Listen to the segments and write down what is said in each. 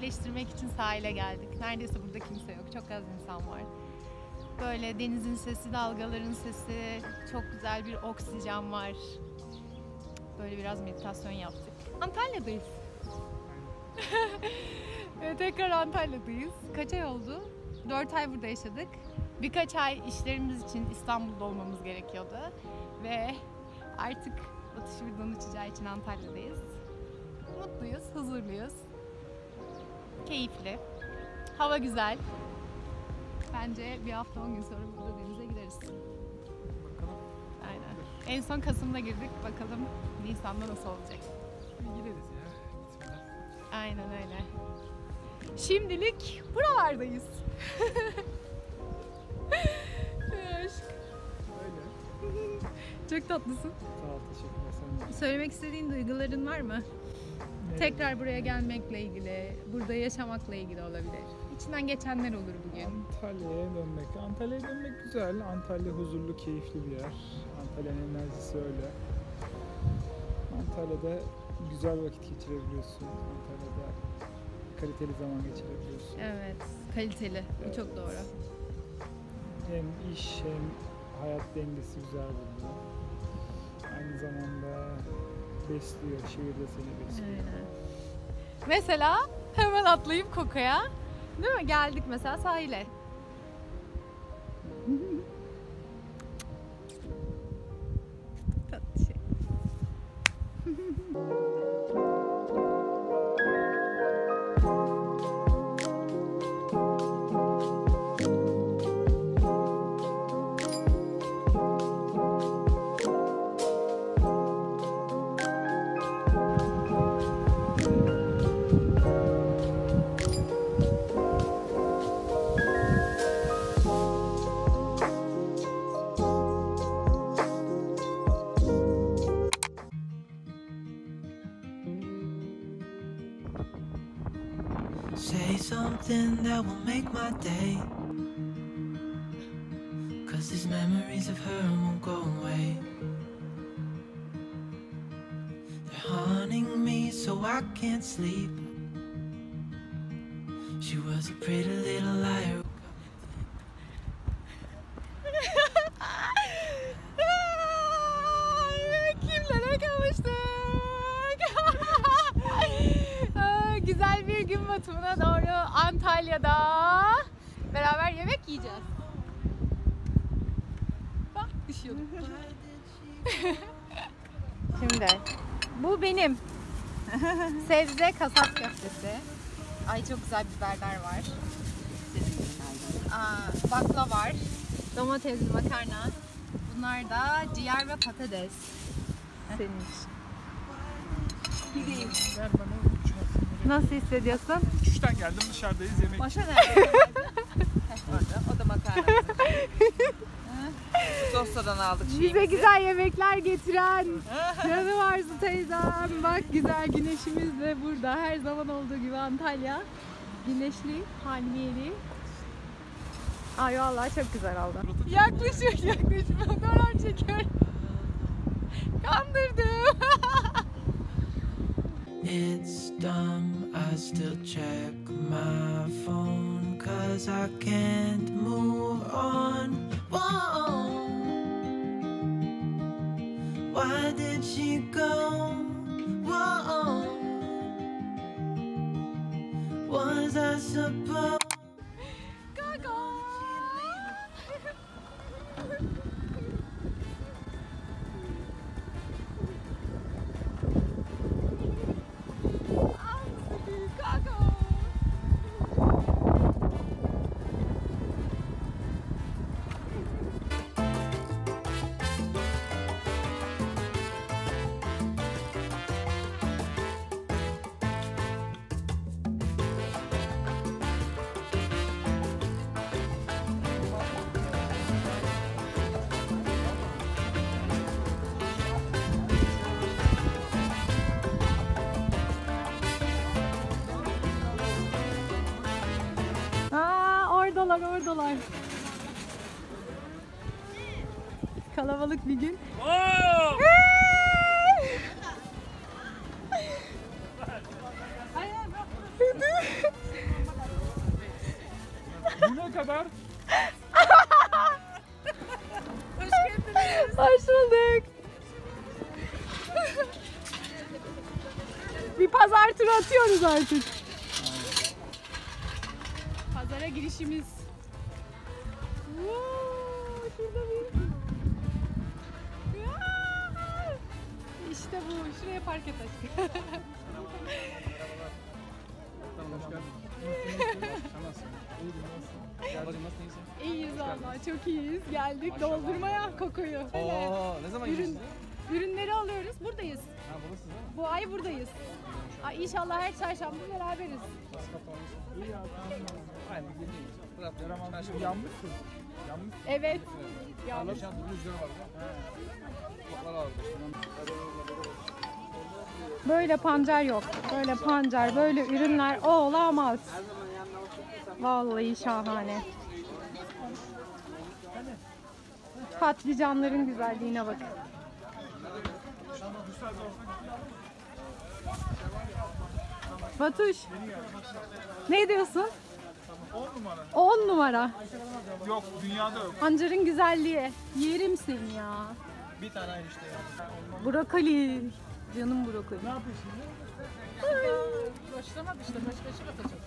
sosyalleştirmek için sahile geldik. Neredeyse burada kimse yok. Çok az insan var. Böyle denizin sesi, dalgaların sesi, çok güzel bir oksijen var. Böyle biraz meditasyon yaptık. Antalya'dayız. Tekrar Antalya'dayız. Kaç ay oldu? 4 ay burada yaşadık. Birkaç ay işlerimiz için İstanbul'da olmamız gerekiyordu. Ve artık Batış birden uçacağı için Antalya'dayız. Mutluyuz, huzurluyuz. Keyifli. Hava güzel. Bence bir hafta 10 gün sonra burada denize gideriz. Bakalım. Aynen. En son Kasım'da girdik. Bakalım Nisan'da nasıl olacak. Gideriz ya. Gitmeden. Aynen öyle. Şimdilik buralardayız. Aşk. Öyle. Çok tatlısın. Sağ ol, teşekkürler. Sen de. Söylemek istediğin duyguların var mı? Ne? Tekrar buraya gelmekle ilgili, burada yaşamakla ilgili olabilir. İçinden geçenler olur bugün. Antalya'ya dönmek. Antalya'ya dönmek güzel. Antalya huzurlu, keyifli bir yer. Antalya'nın enerjisi öyle. Antalya'da güzel vakit geçirebiliyorsun. Antalya'da kaliteli zaman geçirebiliyorsun. Evet, kaliteli. Bu çok doğru. Hem iş hem hayat dengesi güzel burada. Aynı zamanda besliyor, şehirde seni besliyor. Aynen. Mesela hemen atlayıp Koka'ya, değil mi? Geldik mesela sahile. Tatlı şey. Say something that will make my day, 'cause these memories of her won't go away. They're haunting me so I can't sleep. She was a pretty little liar. Kimlere kavuştuk? Güzel bir gün batımına doğru Antalya'da beraber yemek yiyeceğiz. Bak düşüyorduk. Şimdi bu benim sebze kasap köftesi. Ay çok güzel biberler var. Bakla var. Domatesli makarna. Bunlar da ciğer ve patates. Senin için. Gideyim. Ver bana uçmasın. Nasıl hissediyorsun? Uçuştan geldim, dışarıdayız, yemek. Maşa nerede? Orada. O da makarna. Sosyadan aldık şeyimizi. Bize güzel yemekler getiren canım Arzu teyzem. Bak güzel güneşimiz de burada. Her zaman olduğu gibi Antalya. Güneşli, palmiyeli. Ay vallahi çok güzel oldu. Yaklaşık. Fotoğraf çekiyorum. Kandırdım. It's dumb, I still check my phone, 'cause I can't move on. Whoa. Why did she go? Whoa. Was I supposed? Oradalar. Kalabalık bir gün. haber? Hoş bulduk. Bir pazar turu atıyoruz artık. Pazara girişimiz. Wow, şurada bir... Ya! İşte bu. Şuraya park et aşkım. Hoş geldin. Nasılsın? İyiyim, nasılsın? Ablacığım nasıl iyisin? İyiyiz valla, çok iyiyiz. Geldik doldurmaya kokuyu. Ne zaman Ürün, gidiyorsun? ürünleri alıyoruz. Buradayız. Ha buradasın değil mi? Bu ay buradayız. Ay, İnşallah her çarşamba beraberiz. Nasıl kapanmışsın? İyi ya, tamam. Aynen bildiğin gibi. Fırat Yaramaz. Çarşı Yanmışsın. Yanmışsın. Evet. Ya, Geçen bir rüzgar vardı. Toplar vardı işte. böyle pancar yok. Böyle pancar, böyle ürünler olamaz. Vallahi şahane. Patlıcanların güzelliğine bakın. Batuş. Ne diyorsun? 10 numara. 10 numara. Yok, dünyada yok. Pancarın güzelliği. Yerim seni ya. Bir tane aynı işte ya. Brokoli. Canım brokoli. Ne yapıyorsun? Başlamadı işte. Başka şey atacak.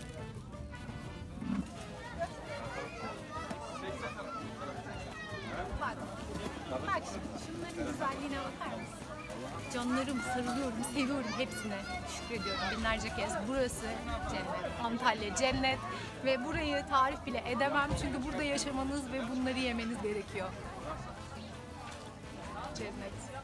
Bak şimdi şunların güzelliğine bakar mısın? Canlarım, sarılıyorum, seviyorum hepsine. Şükrediyorum binlerce kez. Burası cennet, Antalya cennet ve burayı tarif bile edemem çünkü burada yaşamanız ve bunları yemeniz gerekiyor. Cennet.